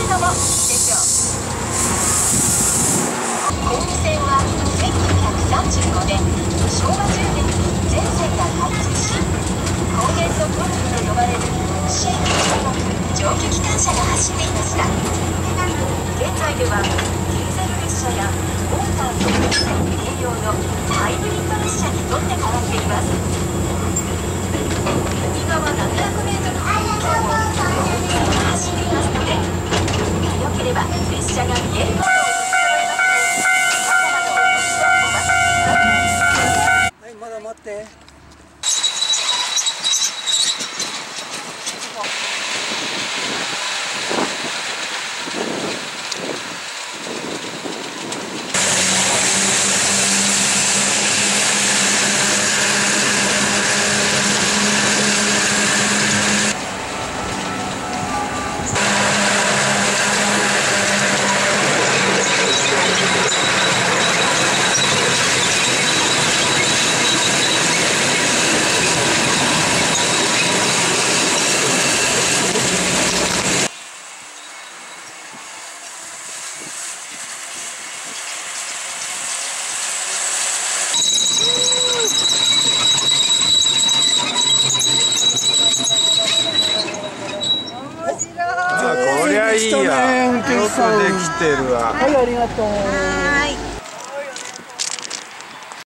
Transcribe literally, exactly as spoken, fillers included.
るのもいいでしょう。小海線はせんきゅうひゃくさんじゅうごねんしょうわじゅうねんに全線が開通し、高原のトンネルと呼ばれる シーにじゅうろく 蒸気機関車が走っていました。現在ではディーゼル列車やモーターと電気併用のハイブリッド列車に取って代わっています。右側ななひゃくメートルの道路を運転が走っていますので、運が良ければ列車が見えることをはい、まだ待って。 あ、こりゃいいや。よくできてるわ。 はい、ありがとう。